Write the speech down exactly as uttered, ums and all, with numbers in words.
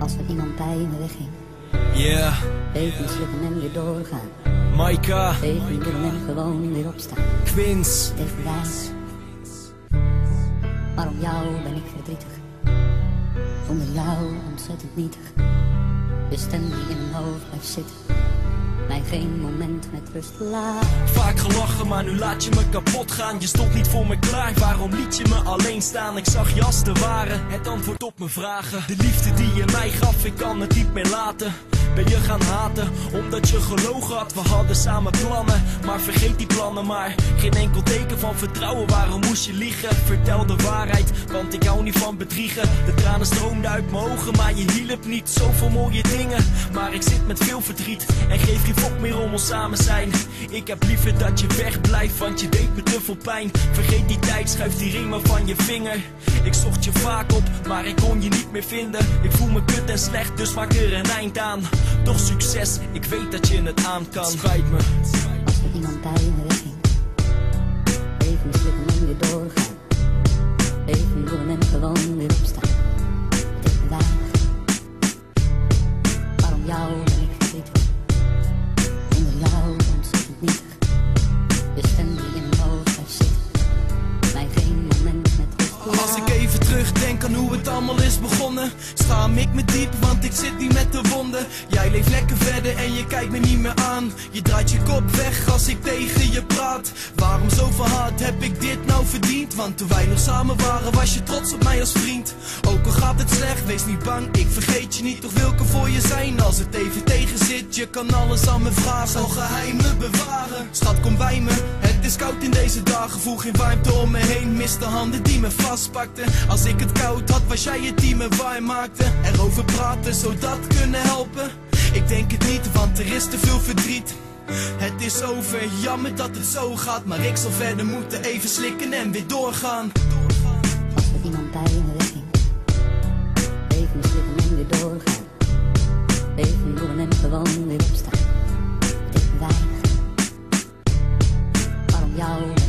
Als er iemand bij me wegging. Yeah. Even mislukken en weer doorgaan. Maika. Even doen en gewoon weer opstaan. Quins. Even wijs. Maar om jou ben ik verdrietig. Zonder jou ontzettend nietig. De stem die in mijn hoofd blijft zitten. Mij geen moment met rust laat. Vaak gelachen, maar nu laat je me kapot gaan. Je stond niet voor me klaar, waarom liet je me alleen staan? Ik zag je als de ware, het antwoord op mijn vragen. De liefde die je mij gaf, ik kan het niet meer laten. Ben je gaan haten, omdat je gelogen had. We hadden samen plannen, maar vergeet die plannen maar. Geen enkel teken van vertrouwen, waarom moest je liegen? Vertel de waarheid, want ik hou niet van bedriegen. De tranen stroomden uit mijn ogen, maar je hielp niet. Zoveel mooie dingen, maar ik zit met veel verdriet. En geef geen fok meer om ons samen zijn. Ik heb liever dat je wegblijft, want je deed me te veel pijn. Vergeet die tijd, schuif die ring maar van je vinger. Ik zocht je vaak op, maar ik kon je niet meer vinden. Ik voel me kut en slecht, dus maak er een eind aan. Toch succes, ik weet dat je het aan kan. Spijt me. Als er iemand bij me wegging. Even mislukken en weer doorgaan. Even doen en gewoon weer opstaan. Even weinig. Maar om jou ben ik verdrietig. Zonder jou ontzettend nietig. De stem die in mijn hoofd blijft zitten. Mij geen moment met rust laat. Als ik even terugdenk aan hoe het allemaal is begonnen, schaam ik me diep, want ik zit niet met de wonden. Jij leeft lekker verder en je kijkt me niet meer aan. Je draait je kop weg als ik tegen je praat. Waarom zo verhard heb ik dit nou verdiend? Want toen wij nog samen waren was je trots op mij als vriend. Ook al gaat het slecht, wees niet bang, ik vergeet je niet. Toch wil ik er voor je zijn als het even tegen zit. Je kan alles aan me vragen, zal geheimen bewaren. Schat, kom bij me, het is koud in deze dagen. Voel geen warmte om me heen, mis de handen die me vastpakten. Als ik het koud had, was jij het die me warm maakte. Erover praten, zou dat kunnen helpen? Ik denk het niet, want er is te veel verdriet. Het is over, jammer dat het zo gaat. Maar ik zal verder moeten, even slikken en weer doorgaan. Als er iemand bij me wegging. Even mislukken en weer doorgaan. Even doen en gewoon weer opstaan. Even weinig. Maar om jou